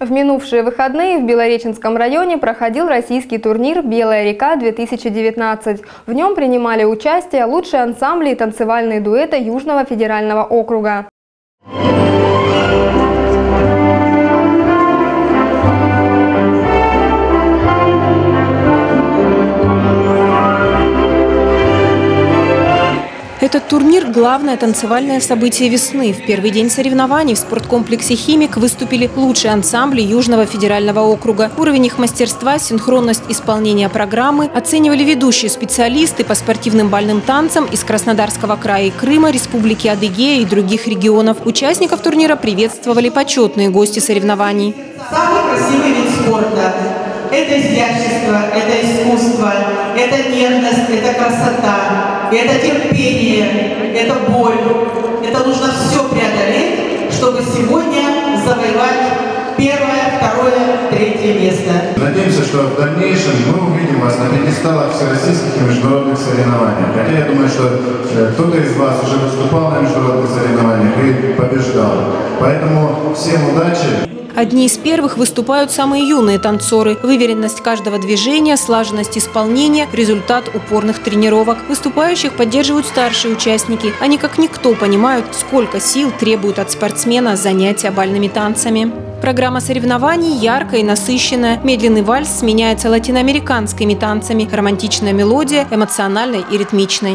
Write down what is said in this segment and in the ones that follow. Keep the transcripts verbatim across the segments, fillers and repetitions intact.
В минувшие выходные в Белореченском районе проходил российский турнир «Белая река-две тысячи девятнадцать». В нем принимали участие лучшие ансамбли и танцевальные дуэты Южного федерального округа. Этот турнир – главное танцевальное событие весны. В первый день соревнований в спорткомплексе «Химик» выступили лучшие ансамбли Южного федерального округа. Уровень их мастерства, синхронность исполнения программы оценивали ведущие специалисты по спортивным бальным танцам из Краснодарского края и Крыма, Республики Адыгея и других регионов. Участников турнира приветствовали почетные гости соревнований. Самый красивый вид спорта. Это изящество, это искусство, это нежность, это красота, это терпение, это боль. Это нужно все преодолеть, чтобы сегодня завоевать первое, второе, третье место. Надеемся, что в дальнейшем мы увидим вас на пьедесталах всероссийских и международных соревнованиях. Хотя я думаю, что кто-то из вас уже выступал на международных соревнованиях и побеждал. Поэтому всем удачи! Одни из первых выступают самые юные танцоры. Выверенность каждого движения, слаженность исполнения – результат упорных тренировок. Выступающих поддерживают старшие участники. Они как никто понимают, сколько сил требуют от спортсмена занятия бальными танцами. Программа соревнований яркая и насыщенная. Медленный вальс сменяется латиноамериканскими танцами. Романтичная мелодия – эмоциональной и ритмичной.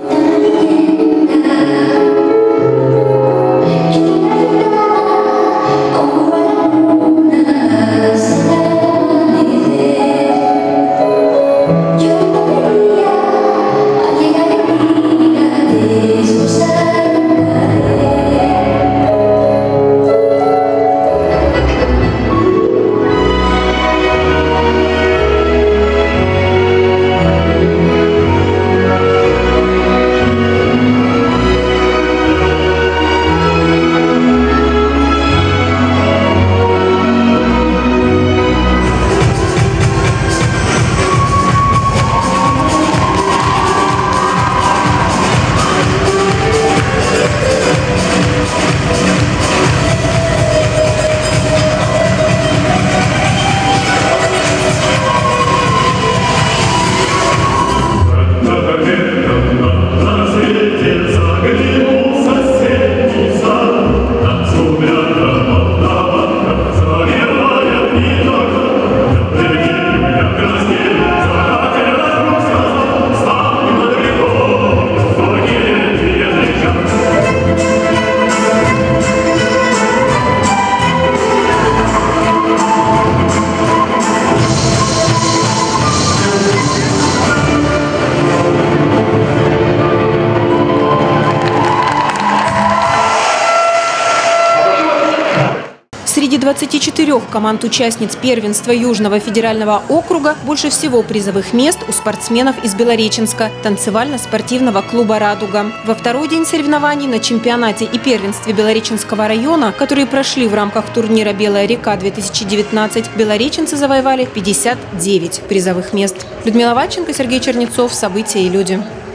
Среди двадцати четырёх команд-участниц первенства Южного федерального округа больше всего призовых мест у спортсменов из Белореченска – танцевально-спортивного клуба «Радуга». Во второй день соревнований на чемпионате и первенстве Белореченского района, которые прошли в рамках турнира «Белая река-две тысячи девятнадцать», белореченцы завоевали пятьдесят девять призовых мест. Людмила Вадченко, Сергей Чернецов. События и люди.